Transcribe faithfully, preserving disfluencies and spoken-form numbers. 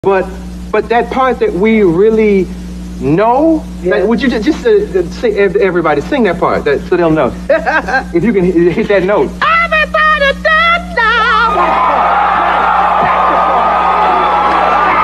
But but that part that we really know, Yeah. that, would you just, just uh, uh, sing, everybody sing that part that, so they'll know. If you can hit that note. Everybody does now.